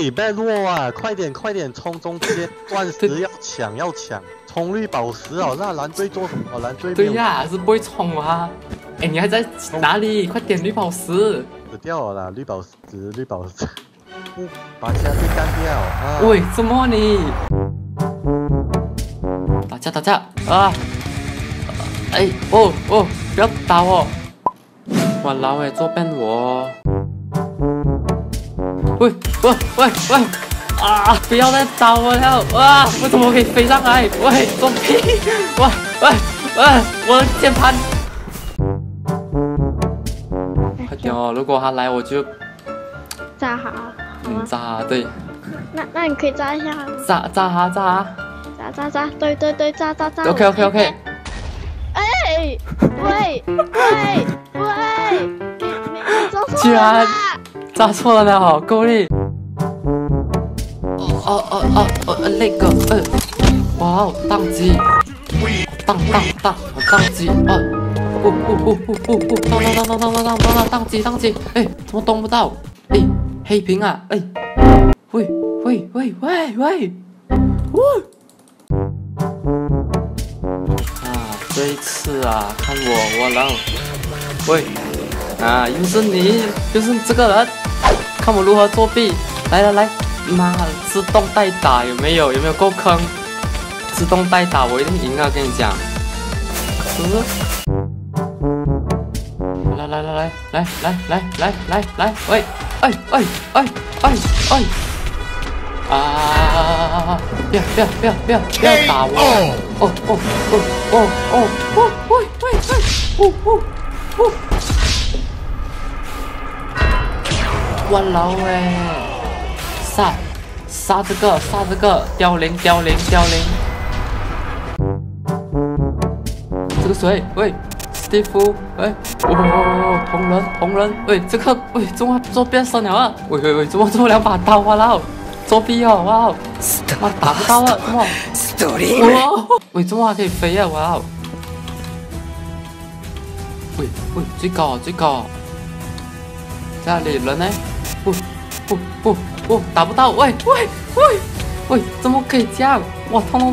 喂 ，bad wall 啊，快点快点冲中间，钻石要抢，冲绿宝石哦，那蓝队做什么？蓝队对呀，是不会冲啊。哎，你还在哪里？快点绿宝石！ 死掉了啦，绿宝石，把其他队干掉啊！ 喂，怎么你？打架啊！哎哦，不要打我！哇老哎，做笨我！喂啊！不要再打我了！哇，为什么我可以飞上来？喂，做屁！喂，我的键盘！快点哦！如果他来，我就炸哈。 炸对。 那你可以炸一下。 炸！ 对，炸。 OK。 哎，喂，你做错了。 居然炸错了，够力！那个哇哦，宕机，宕机啊！宕机！哎，怎么动不到？哎，黑屏啊！哎，喂！这一次啊，看我了！喂！啊，又是你，就是这个人，看我如何作弊！来，妈，自动代打有没有够坑？自动代打我一定赢啊！跟你讲，来，喂，哎！啊！不要打我！哇老喂！杀这个！凋零！这个谁？喂，史蒂夫！喂，红人！喂，这个喂，怎么做变身了啊？喂，怎么做2把刀啊？老作弊哦！哇，妈打不到了，怎么？哇！喂，怎么还可以飞啊？哇！喂，最高！在哪里人呢？不，打不到！喂，怎么可以这样？哇，痛！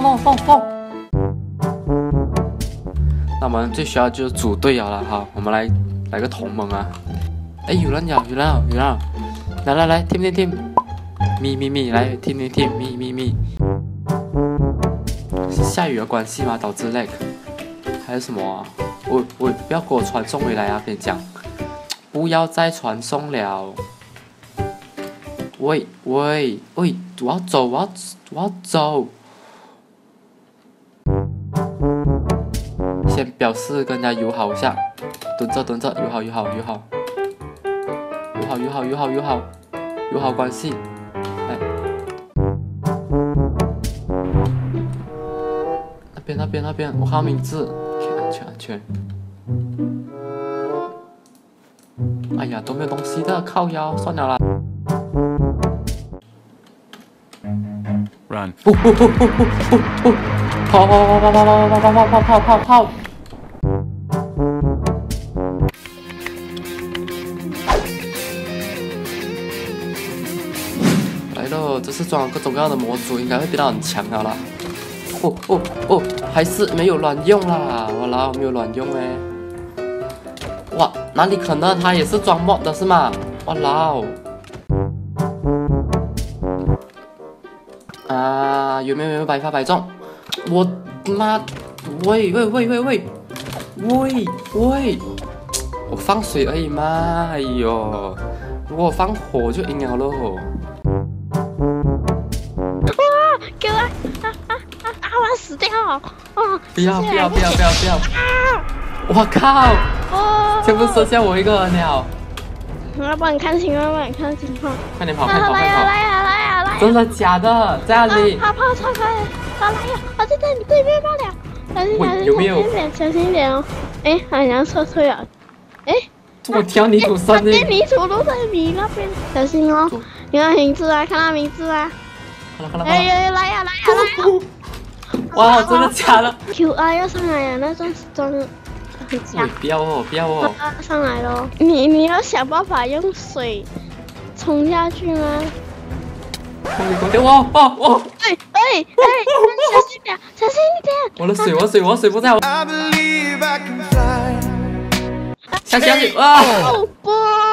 那我们最需要就是组队了哈，我们来个同盟啊！哎，有人了！来，team，咪，来 team，咪。是下雨的关系吗？导致 lag， 还是什么啊？喂，不要给我传送回来啊！跟你讲，不要再传送了。喂，我要走。先表示跟人家友好一下，蹲着，友好关系。来，那边，我看名字，安全。哎呀，都没有东西的，靠腰，算了啦。 Run！ 跑！来了，这次装了各种各样的模组，应该会变得很强了啦。还是没有卵用啦！我老没有卵用哎。哇，哪里可能？他也是装 mod 的是吗？哇老！啊，有没有百发百中？我妈！喂！我放水而已嘛！哎呦，如果我放火我就赢了喽！ 哇，给我！我要死掉了！ 不要！我靠！全部剩下我一个人了。 我要帮你看情况， 快点跑！ 来呀！ 真的假的？在哪里？ 跑超快！来呀！就在你对面罢了。小心一点哦！哎，好像撤退了。哎， 我挑泥土森林。 泥土都在你那边，小心哦！你看名字啊，看他名字啊。哎，来呀！ 哇，真的假的 ？QR 要上来呀，那装很强。 不要哦！ 上来咯！你要想办法用水冲下去吗？ 空调，哇！ 哎，小心点，小心一点。 我的水不在。下去啊！ 不。